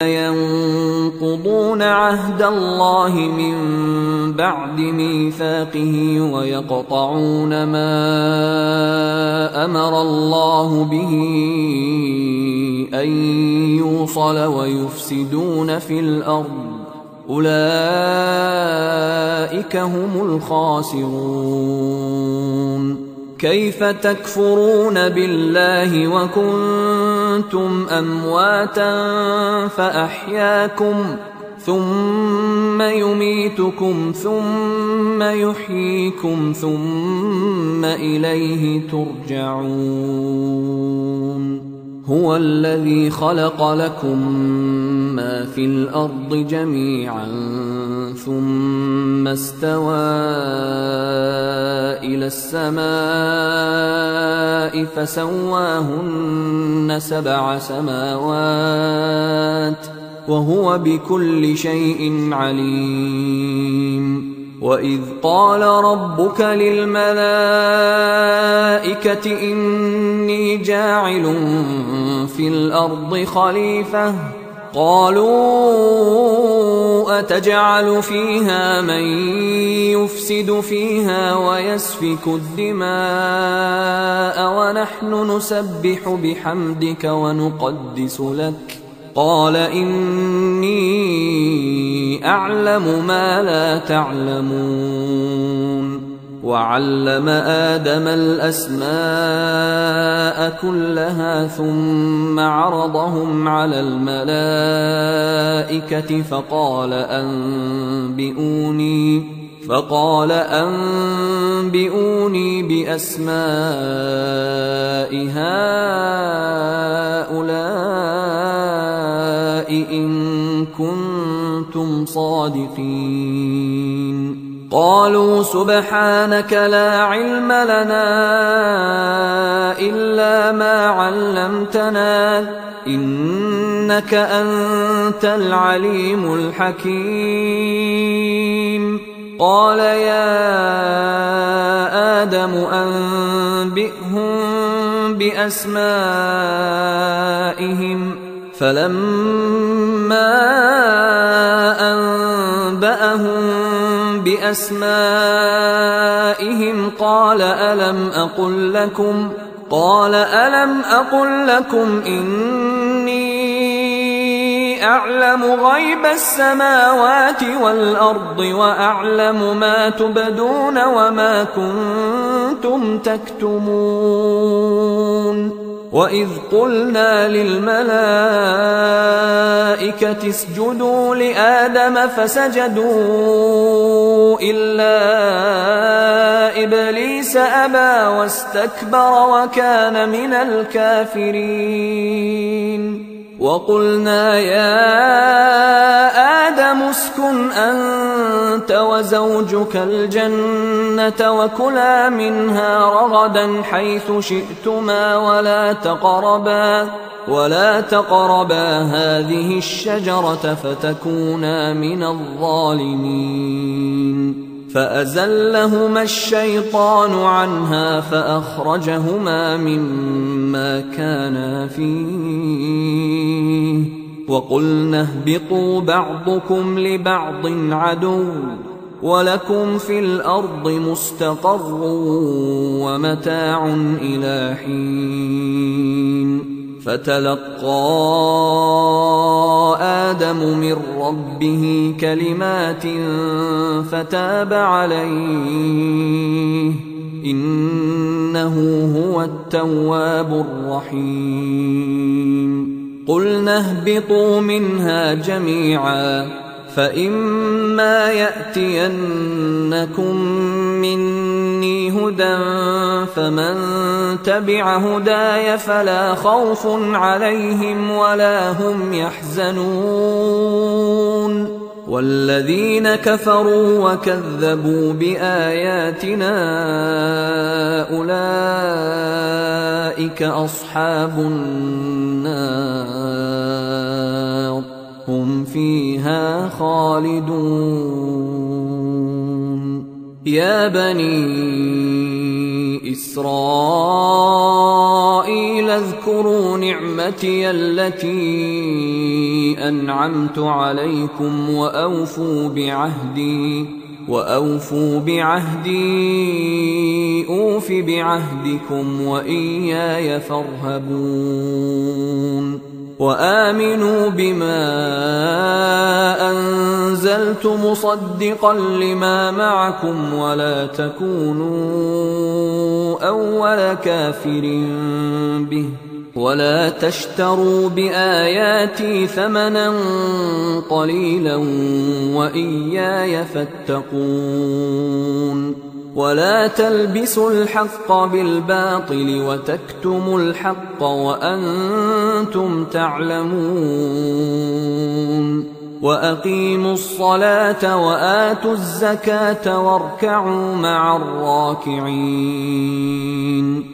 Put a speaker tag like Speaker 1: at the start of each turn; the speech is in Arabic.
Speaker 1: ينقضون عهد الله من بعد ميثاقه ويقطعون ما أمر الله به أن يوصل ويفسدون في الأرض أولئك هم الخاسرون. كيف تكفرون بالله وكنتم أمواتا فأحياكم ثم يميتكم ثم يحييكم ثم إليه ترجعون. هو الذي خلق لكم ما في الأرض جميعا ثم استوى إلى السماء فسواهن 7 سماوات وهو بكل شيء عليم. وإذ قال ربك للملائكة إني جاعل في الأرض خليفة قالوا أتجعل فيها من يفسد فيها ويسفك الدماء ونحن نسبح بحمدك ونقدس لك قال إني أعلم ما لا تعلمون. وعلم آدم الأسماء كلها ثم عرضهم على الملائكة فقال أنبئوني بأسماء هؤلاء إن كنتم صادقين. قالوا سبحانك لا علم لنا إلا ما علمتنا إنك أنت العليم الحكيم. قال يا آدم أنبئهم بأسمائهم فلما أنبأهم بأسمائهم قال ألم أقل لكم إني أعلم غيب السماوات والأرض وأعلم ما تبدون وما كنتم تكتمون. وإذ قلنا للملائكة اسجدوا لآدم فسجدوا إلا إبليس أبى واستكبر وكان من الكافرين. وقلنا يا آدم اسكن أنت وزوجك الجنة وكلا منها رغدا حيث شئتما ولا تقربا هذه الشجرة فتكونا من الظالمين. فأزلهما الشيطان عنها فأخرجهما مما كانا فيه وقلنا اهبطوا بعضكم لبعض عدو ولكم في الأرض مستقر ومتاع إلى حين. فتلقى آدم من ربه كلمات فتاب عليه إنه هو التواب الرحيم. قلنا اهبطوا منها جميعا فإما يأتينكم مني هدى فمن تبع هداي فلا خوف عليهم ولا هم يحزنون. والذين كفروا وكذبوا بآياتنا أولئك أصحاب النار هم فيها خالدون. يا بني إسرائيل اذكروا نعمتي التي أنعمت عليكم وأوفوا بعهدي أوف بعهدكم وإياي فارهبون وآمنوا بما أنزلت مصدقا لما معكم ولا تكونوا أول كافر به ولا تشتروا بآياتي ثمنا قليلا وإياي فاتقون ولا تلبسوا الحق بالباطل وتكتموا الحق وأنتم تعلمون وأقيموا الصلاة وآتوا الزكاة واركعوا مع الراكعين